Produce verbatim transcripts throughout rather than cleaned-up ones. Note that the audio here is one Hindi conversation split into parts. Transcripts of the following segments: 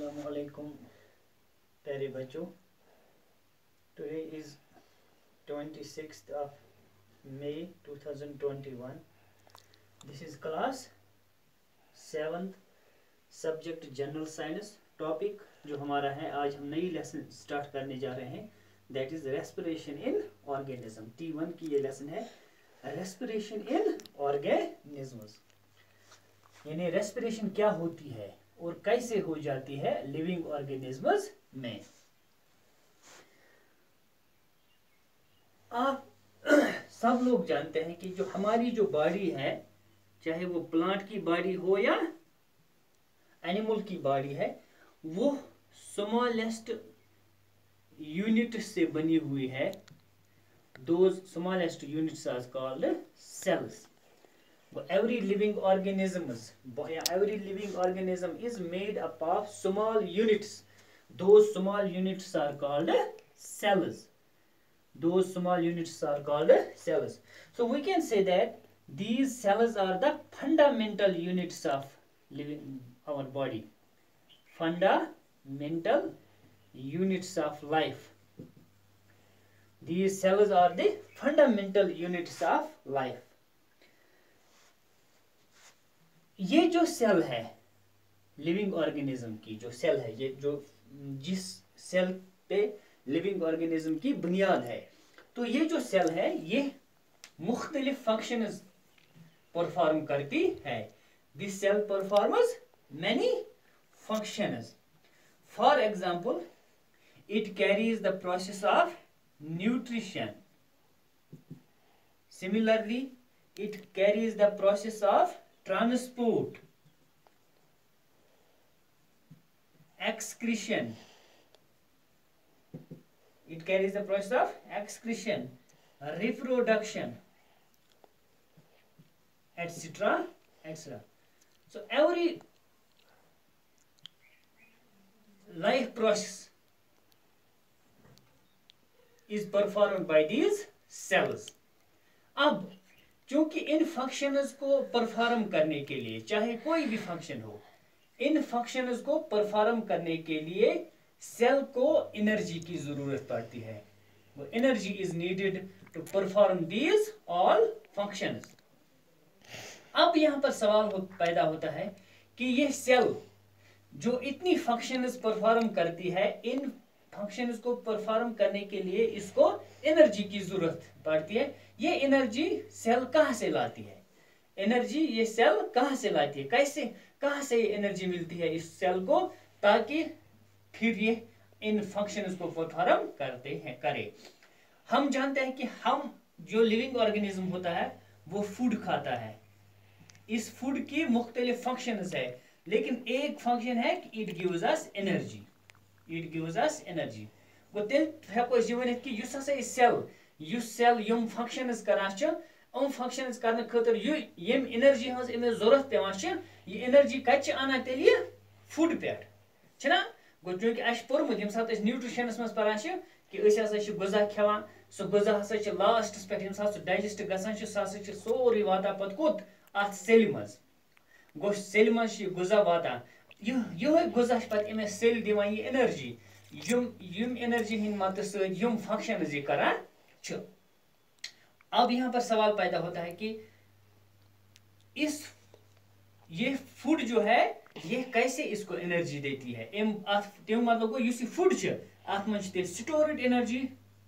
Assalamualaikum प्यारे बच्चों. Today is twenty-sixth of May twenty twenty-one. This is class seventh subject General Science. Topic जो हमारा है, आज हम नई लेसन स्टार्ट करने जा रहे हैं, that is respiration in organism. T one की ये लेसन है respiration in organisms. यानी रेस्पिरेशन क्या होती है और कैसे हो जाती है लिविंग ऑर्गेनिजम्स में. आप सब लोग जानते हैं कि जो हमारी जो बॉडी है, चाहे वो प्लांट की बॉडी हो या एनिमल की बॉडी है, वो स्मॉलेस्ट यूनिट से बनी हुई है. Those smallest units are called cells. Every living organisms, every living organism is made up of small units. Those small units are called cells. Those small units are called cells. So we can say that these cells are the fundamental units of living our body. Fundamental units of life. These cells are the fundamental units of life. ये जो सेल है लिविंग ऑर्गेनिज्म की, जो सेल है, ये जो जिस सेल पे लिविंग ऑर्गेनिज्म की बुनियाद है, तो ये जो सेल है ये मुख्तलिफ फंक्शंस परफॉर्म करती है. This cell performs many functions. For example, it carries the process of nutrition. Similarly, it carries the process of transport, excretion. It carries the process of excretion, reproduction, etc, etc. So every life process is performed by these cells. अब क्योंकि इन फंक्शंस को परफॉर्म करने के लिए, चाहे कोई भी फंक्शन हो, इन फंक्शंस को परफॉर्म करने के लिए सेल को एनर्जी की जरूरत पड़ती है. वो energy is needed to perform these all functions. अब यहां पर सवाल हो, पैदा होता है कि ये सेल जो इतनी फंक्शंस परफॉर्म करती है, इन फंक्शंस को परफॉर्म करने के लिए इसको एनर्जी की जरूरत पड़ती है. ये एनर्जी सेल कहां से लाती है? एनर्जी ये सेल कहां से लाती है? कैसे, कहां से ये एनर्जी मिलती है इस सेल को, ताकि फिर ये इन फंक्शंस को परफॉर्म करते हैं करे. हम जानते हैं कि हम जो लिविंग ऑर्गेनिज्म होता है वो फूड खाता है. इस फूड की मुख्तलिफ फंक्शंस है, लेकिन एक फंक्शन है कि it gives us energy. It gives us energy. गो तेल हेको अस वन कि युस हसा सेल युस सेल यम फंक्शंस करान छ, उन फंक्शंस करने खतर यम एनर्जी हंस एमे जरूरत पेवान छ, ये एनर्जी कत आना तेल फूड पे छना. गो चूंकि अस पोरमुत यम सात न्यूट्रिशनस मस परान छ कि अस हसा छ गुजा खेवान, सो गुजा हसा छ लास्टस पे यम सात डाइजेस्ट गसान छ, सा छ सोरी वाता पत कोत अत सेल मस. गो सेल मस गुजा वाता, यो यो गुजा पत एमे सेल दिवान ये एनर्जी, यम यम एनर्जी हिन मत स यम फंक्शंस ये करान छ. अब यहां पर सवाल पैदा होता है कि इस ये फूड जो है ये कैसे इसको एनर्जी देती है. एम तेम मतलब को युस फूड छ आत मन छ स्टोर्ड एनर्जी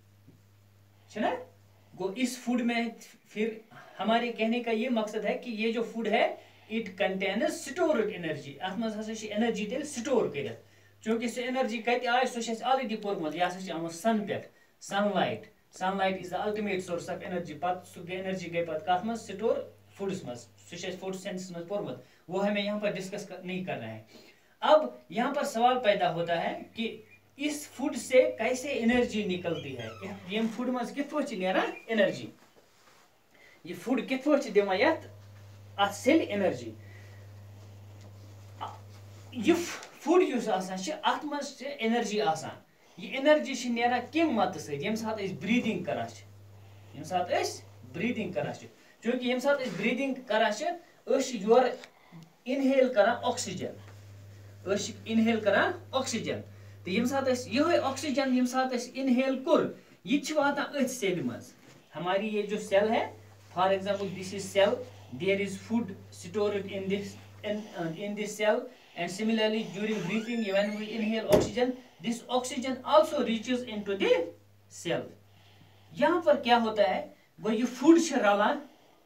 छना. गो इस फूड में फिर हमारे कहने का ये मकसद है कि ये जो फूड है इट कंटेन्स स्टोर्ड एनर्जी. आत मन हसा छ एनर्जी तेल स्टोर कर, चूंकि सो एनर्जी कत आय सो छ ऑलरेडी पोरमत. या छ आम सन पे, sunlight. Sunlight is the ultimate source of energy. पत सु एनर्जी गई पत कथ मस स्टोर फूड्स मस, सु फोटोसिंथेसिस मस पोरमत. वो हमें यहाँ पर डिस्कस कर, नहीं करना है. अब यहाँ पर सवाल पैदा होता है कि इस फूड से कैसे एनर्जी निकलती है. यम फूड मस कित पछ नेरा एनर्जी, ये फूड कित पछ दिवा यत अत सेल एनर्जी. ये फूड युस आसान छ अत मस एनर्जी आसान. ये एनर्जी छ नेरा कम मत सत यम सात अस ब्रीदिंग करान छ, यम सात अस ब्रीदिंग करान छ. चूंकि यम सात अस ब्रीदिंग करान छ, अस योर इनहेल करान ऑक्सीजन. अस इनहेल करान ऑक्सीजन तो यम साथ अस यह ऑक्सीजन यम साथ अस इनहेल कर यह वातान अथ सेल मज हमारी ये जो सेल है for example this is cell there is food stored in this in, uh, in this cell and similarly during breathing when we inhale oxygen this oxygen also reaches into the cell यहाँ पर क्या होता है वो ये फूड छ रलान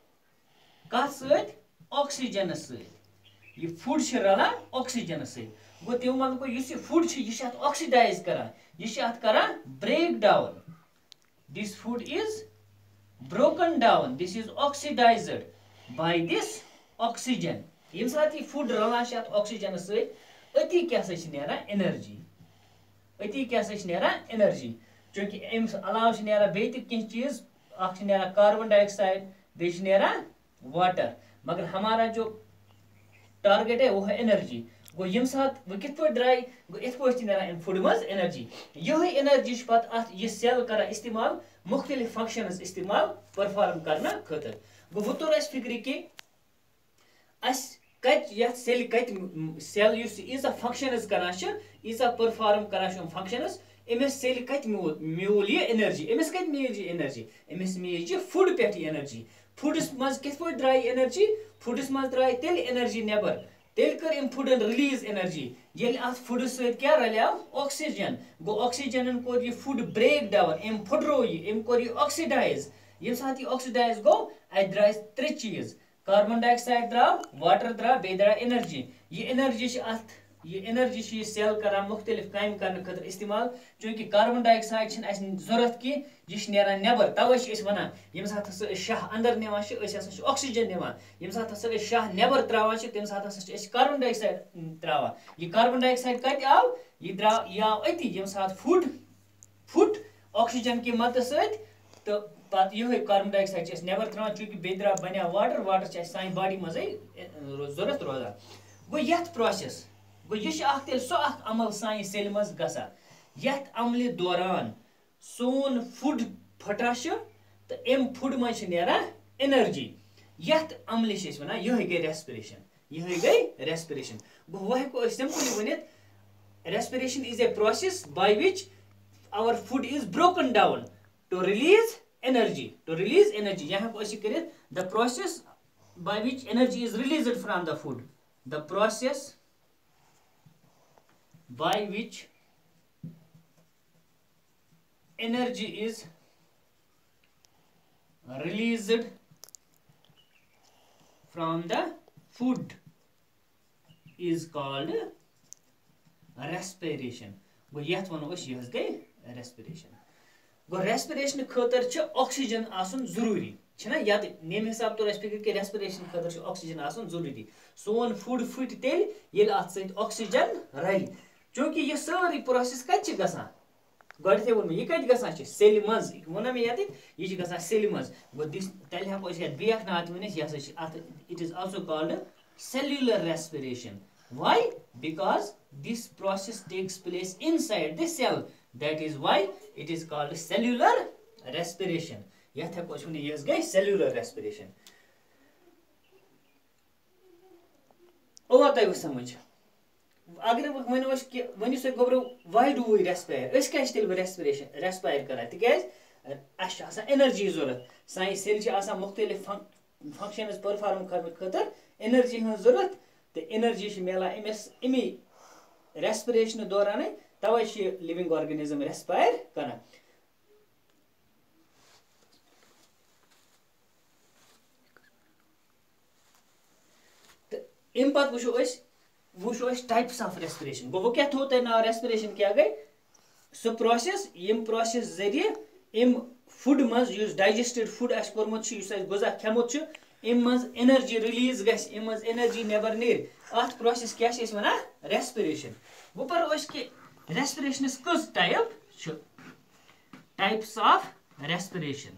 कत सत ऑक्सीजन सत ये फूड छ रलान ऑक्सीजन सत गो त्यो मतलब युस ये फूड छ ये छ ऑक्सीडाइज करान ये छ अत करान break down this food is broken down this is oxidized by this oxygen यम साथ ये फूड रलान छ अत ऑक्सीजन सत अति क्या छ नेरा एनर्जी अति क्या छ नेरा एनर्जी चूंकि अम्स अलाव छ नेरा बे त किन चीज अख छ नेरा कार्बन डाइऑक्साइड बे छ नेरा वाटर मगर हमारा जो टारगेट है वो है एनर्जी गो यम साथ वो कित पर ड्राई गो इत पर नेरा इन फूड मज एनर्जी यही एनर्जी छ पत अत ये सेल करा इस्तेमाल मुख्तलिफ फंक्शंस इस्तेमाल परफॉर्म करना खतर गो वो तोर अस फिक्र कि अस कत यत सेल कत सेल युस इजा फंक्शंस करा छ इजा परफॉर्म करा छ फंक्शंस एमस सेल कत म्यूल ये एनर्जी एमस कत मिल ये एनर्जी एमस मिल ये फूड पेट एनर्जी फूडस मज कित पर ड्राई एनर्जी फूडस मज ड्राई तेल एनर्जी नेबर तेल कर इम फूडन रिलीज एनर्जी ये अत फूड सत क्या रलियाव ऑक्सीजन गो ऑक्सीजन कोर ये फूड ब्रेक डाउन इम फुडरो ये इम कोर ये ऑक्सीडाइज ये साथ ये ऑक्सीडाइज गो अ ड्राई त्रे चीज कार्बन डाइऑक्साइड द्राव वाटर द्राव बे द्राव एनर्जी ये एनर्जी अत ये एनर्जी ये सेल करा मुख्तलिफ काम करने खतर इस्तेमाल चूंकि कार्बन डाइऑक्साइड छन अस जरूरत की ये नेरा नेबर तवे छ वनान यम साथ हस शाह अंदर नेवान छ अस हस ऑक्सीजन नेवान यम साथ हस शाह नेबर त्रावान छ तम साथ हस अस कार्बन डाइऑक्साइड त्रावान ये कार्बन डाइऑक्साइड कत आव ये द्राव ये आव अति यम साथ फूड फूड ऑक्सीजन की मदद सत तो पत ये कार्बन डाइऑक्साइड छ नेबर त्रावान चूंकि बे द्राव बने वाटर वाटर छ साइन बॉडी मजे जरूरत रोजान गो यथ प्रोसेस गो यह तेल सो अमल सान सेल मज गसा यथ अमल दौरान सोन फूड फटा तो अम फूड मज नेरा एनर्जी यथ अमल वन यह गई रेस्पिरेशन यह गई रेस्पिरेशन गो वह हेको सिंपली वनित respiration is a process by which our food is broken down to release energy to release energy यहाँ हेको कर the process by which energy is released from the food the process by which energy is released from the food is called respiration गो यथ वनो अस यह गई respiration गो respiration खतर छ ऑक्सीजन आसन जरूरी छना याद नेम हिसाब तो रेस्पिरेशन के रेस्पिरेशन खतर छ ऑक्सीजन आसन जरूरी सोन फूड फुट तेल ये अत सत ऑक्सीजन रल चूंकि यह सारी प्रोसेस कत गसान गए वो यह कत गसान सेल मज वो मे ये यह गसान सेल मज गो दिस तेल हेको बेक नात वन यह it is also called cellular respiration why because this process takes place inside the cell that is why it is called cellular respiration यथ हेको वन यह गई सेल्युलर रेस्पिरेशन ओ तय समझ अगर वन वन गोब्रो वाई डू वी रेस्पायर अस क्या तेल रेस्पिरेशन रेस्पायर करान तिकाज अस एनर्जी जरूरत सान सेल मुख्तलिफ फंक्शंस परफॉर्म करने खतर एनर्जी हज जरूरत तो एनर्जी मिलान अमस अमी रेस्पिरेशन दौरान तवे लिविंग ऑर्गेनिज्म रेस्पायर करान तो अम पत वो वो टाइप्स ऑफ रेस्पिरेशन गो वो क्या थो तह ना रेस्पिरेशन क्या गई सो प्रोसेस यम प्रोसेस जरिए इम फूड मज डाइजेस्टेड फूड आस कोरमुत गुजा खेमुत इम मज एनर्जी रिलीज गस इम मज एनर्जी नेबर नीर अत प्रोसेस क्या वन रेस्पिरेशन वो पर कि रेस्पिरेशन कस टाइप टाइप्स ऑफ रेस्पिरेशन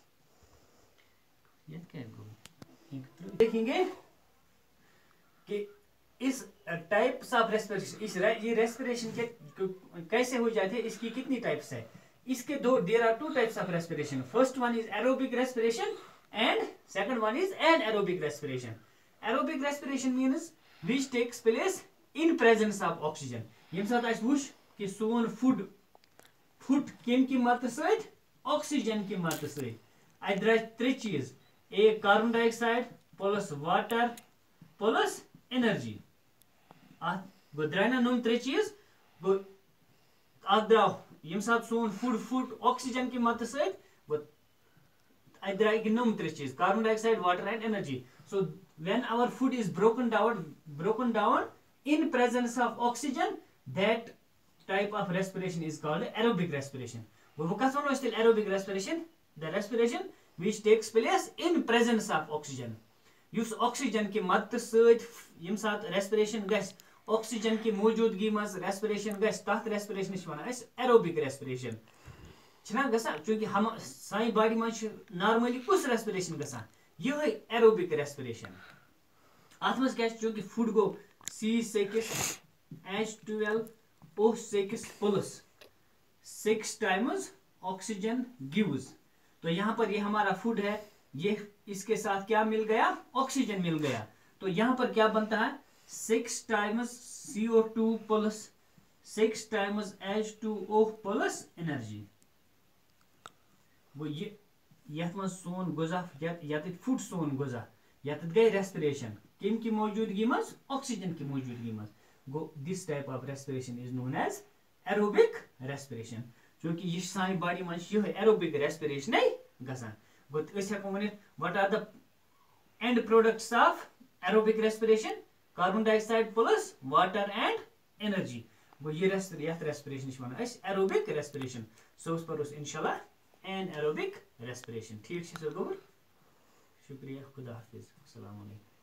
देखेंगे कि इस टाइप्स ऑफ रेस्पिरेशन इस ये रेस्पिरेशन के कैसे हो जाते हैं इसकी कितनी टाइप्स है इसके दो there are two types of respiration first one is aerobic respiration and second one is anaerobic respiration. Aerobic respiration means which takes place in presence of oxygen. Yem sat as wush ki son food food kem ki mat sait oxygen ki mat sait. I dra three cheese. A carbon dioxide plus water plus energy. Ah, go drana num three cheese. Go agdraw yem sat son food food oxygen ki mat sait. But I dra num three cheese. Carbon dioxide, water and energy. So when our food is broken down broken down in presence of oxygen, that type of respiration is called aerobic respiration. What is aerobic respiration? The respiration which takes place in presence of oxygen. Use oxygen ki mat sait yem sat respiration gas oxygen ki mawjoodgi mas respiration gas tat respiration is wana is aerobic respiration. Chana gasa kyunki हम Sai body man normally kus respiration gasa ये aerobic respiration. At mas kya kyunki food go C six H twelve O six plus six times oxygen gives. तो यहाँ पर ये हमारा फूड है, ये इसके साथ क्या मिल गया ऑक्सीजन मिल गया, तो यहाँ पर क्या बनता है six times C O two plus six times H two O plus energy. वो ये यथ मन सोन गुजा यत फूड सोन गुजा यत गई रेस्पिरेशन किम की मौजूदगी मज ऑक्सीजन की मौजूदगी मज गो this type of respiration is known as aerobic respiration. क्योंकि ये सानी बॉडी मन ये एरोबिक रेस्पिरेशन है गसान. गो अस हेको वनित what are the end products of aerobic respiration carbon dioxide plus water and energy. गो ये रेस्पिरेशन रेस्पिरेशन इस वना अस एरोबिक रेस्पिरेशन. सो उस पर उस इंशाल्लाह एंड एरोबिक रेस्पिरेशन. ठीक है सर गो शुक्रिया खुदा हाफिज अस्सलाम वालेकुम.